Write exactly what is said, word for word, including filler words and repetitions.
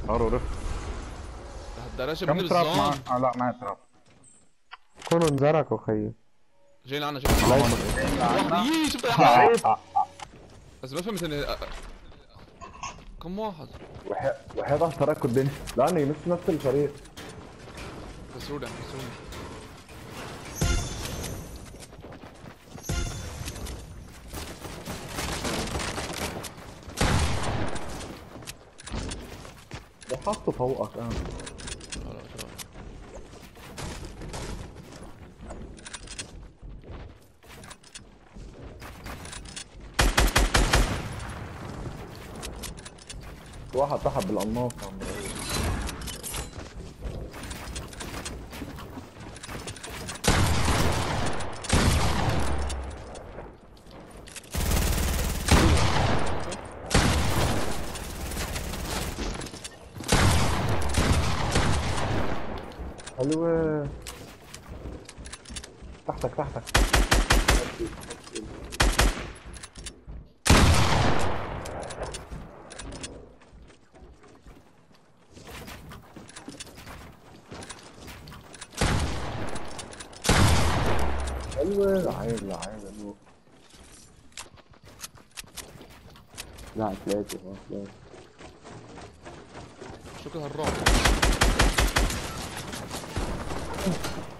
ارو رف. الدراشة كم مني تراب معاه؟ بالظبط. اه لا ما تراب. كله انزركوا خيي. جاي لعنا جاي لعنا. لا واحد يي شفت يا آه، احمد. آه. بس ما فهمت ان كم واحد. وحياة وحياة تراك الدنيا. لا انا نفس نفس الفريق. كسروني كسروني. ده حاطه فوقك اه. لا لا شباب. في واحد سحب بالقناص يا عم رؤوف. حلوة. تحتك تحتك. حلوة. لعيب لعيب يا نور. لا ثلاثة اه ثلاثة. شو كده الرعب.